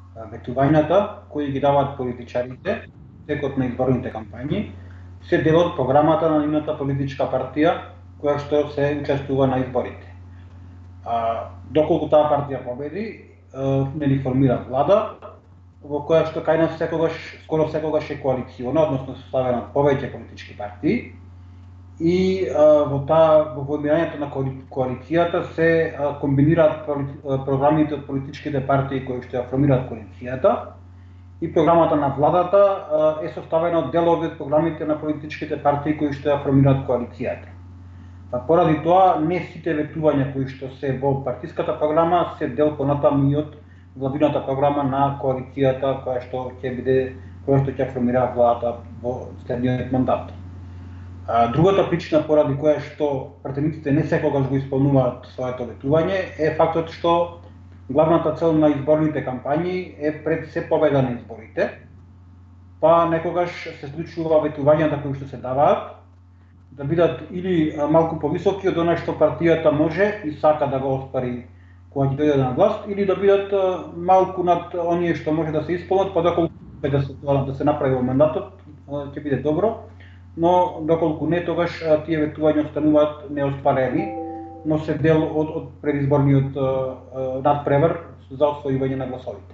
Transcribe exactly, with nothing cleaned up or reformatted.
ветувањата кои ги даваат политичарите текот на изборните кампањи се дел од програмата на нивната политичка партија која што се учествува на изборите. А, доколку таа партија победи, нели формира влада, во која што кај нас секогаш, скоро секогаш е коалициона, односно составена од повеќе политички партии, и а, во таа во формирањето на коалицијата се а, комбинираат програмите од политичките партии кои што ја формираат коалицијата и програмата на владата а, е составена од делови од програмите на политичките партии кои што ја формираат коалицијата. Поради тоа, не сите ветувања кои што се во партиската програма се дел понатаму и од владината програма на коалицијата која што ќе биде, која што ќе формира владата во следниот мандат. Другата причина поради која што пратениците не секогаш го исполнуваат своето ветување е фактот што главната цел на изборните кампањи е пред се победа на изборите, па некогаш се случува ветувањата кои што се даваат да бидат или малку повисоки од она што партијата може и сака да го оспари кога ќе дојде на власт, или да бидат малку над оние што може да се исполнат, па доколку да се да се направи во мандатот ќе биде добро, но доколку не, тогаш тие ветувања остануваат неоспарени, но се дел од, од предизборниот надпревар за освојување на гласови.